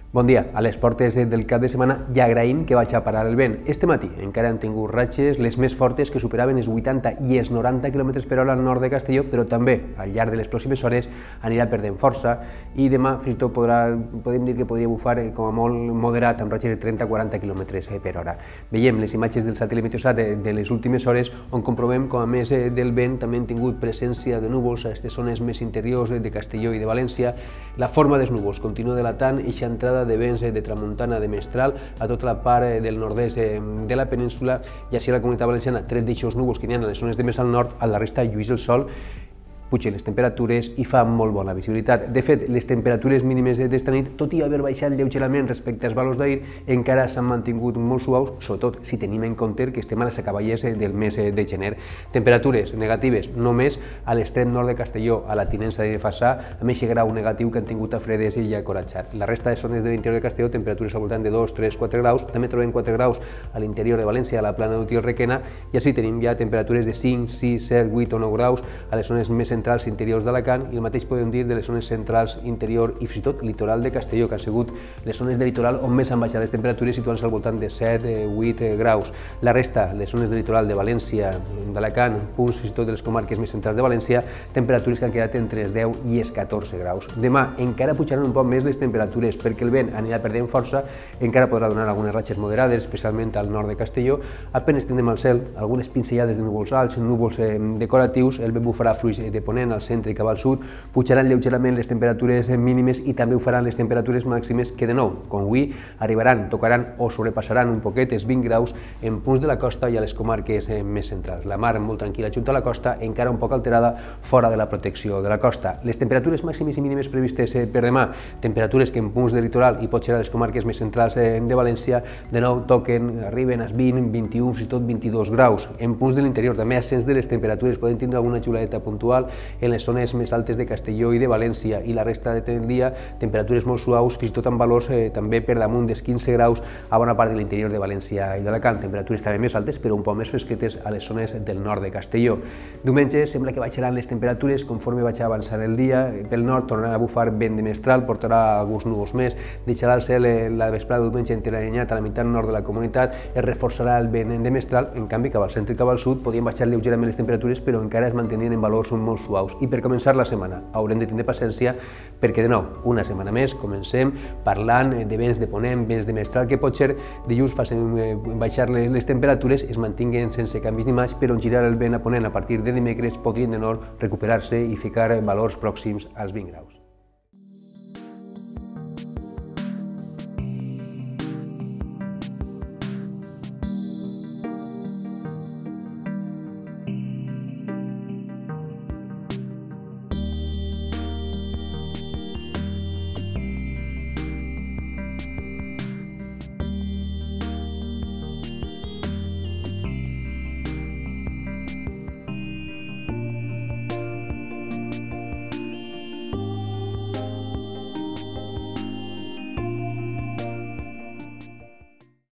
Bon dia. A les portes del cap de setmana ja agraïm que vaig a parar el vent. Este matí encara han tingut ratxes, les més fortes, que superaven els 80 i els 90 km per hora al nord de Castelló, però també al llarg de les pròximes hores anirà perdent força i demà fins i tot podem dir que podria bufar com a molt moderat amb ratxes de 30-40 km per hora. Veiem les imatges del satèl·lit Meteosat de les últimes hores on comprovem com a més del vent també han tingut presència de núvols a aquestes zones més interiors de Castelló i de València. La forma dels núvols continua delatant eixa entrada de vents de tramuntana de mestral a tota la part del nord-est de la península, i així la Comunitat Valenciana, tret d'aixòs núvols que n'hi ha a les zones de més al nord, a la resta lluís el sol, pugen les temperatures i fa molt bona visibilitat. De fet, les temperatures mínimes d'esta nit, tot i haver baixat lleugerament respecte als valors d'ahir, encara s'han mantingut molt suaus, sobretot si tenim en compte que estem a les acaballes del mes de gener. Temperatures negatives només a l'extrem nord de Castelló, a la tinença de Fassà, amb aquest grau negatiu que han tingut a Fredes i a Coratxat. La resta de zones de l'interior de Castelló, temperatures al voltant de 2, 3, 4 graus, també trobem 4 graus a l'interior de València, a la plana d'Utiel Requena, i així tenim ja temperatures de 5, 6, 7, 8 o 9 graus a les zones més centrals interiors d'Alacant, i el mateix podem dir de les zones centrals interior i fins i tot litoral de Castelló, que han sigut les zones de litoral on més han baixat les temperatures, situant-se al voltant de 7, 8 graus. La resta, les zones de litoral de València, d'Alacant, punts fins i tot de les comarques més centrals de València, temperatures que han quedat entre els 10 i els 14 graus. Demà encara pujaran un poc més les temperatures perquè el vent anirà perdent força, encara podrà donar algunes ratxes moderades, especialment al nord de Castelló. Apenes tindrem al cel algunes pinzellades de núvols alts, núvols decoratius, el vent bufarà fluix de ponent al centre i cap al sud, pujaran lleugerament les temperatures mínimes i també ho faran les temperatures màximes que, de nou, com avui, arribaran, tocaran o sobrepassaran un poquet els 20 graus en punts de la costa i a les comarques més centrals. La mar molt tranquil·la junta a la costa, encara un poc alterada fora de la protecció de la costa. Les temperatures màximes i mínimes previstes per demà, temperatures que en punts de litoral i potser a les comarques més centrals de València, de nou toquen, arriben als 20, 21, fins i tot 22 graus. En punts de l'interior també ascens de les temperatures, poden tindre alguna xuladeta puntual en les zones més altes de Castelló i de València, i la resta del dia temperatures molt suaus, fins i tot amb valors també per damunt dels 15 graus a bona part de l'interior de València i d'Alacant. Temperatures també més altes però un poc més fresquetes a les zones del nord de Castelló. Diumenge sembla que baixaran les temperatures conforme vaig avançar el dia. Pel nord tornarà a bufar vent de mestral, portarà alguns núvols més, deixarà el cel la vesprada de diumenge enteranyat a la meitat nord de la comunitat, es reforçarà el vent de mestral. En canvi, cap al centre i cap al sud podien baixar lleugerament les temperatures, però encara es mantindrien en valors molt suaus. I per començar la setmana haurem de tindre paciència perquè, de nou, una setmana més comencem parlant de vents de ponent, vents de mestral, que potser dilluns facin baixar les temperatures, es mantinguen sense canvis d'imatge, però en girar el vent a ponent a partir de dimecres podrien de nou recuperar-se i ficar valors pròxims als 20 graus.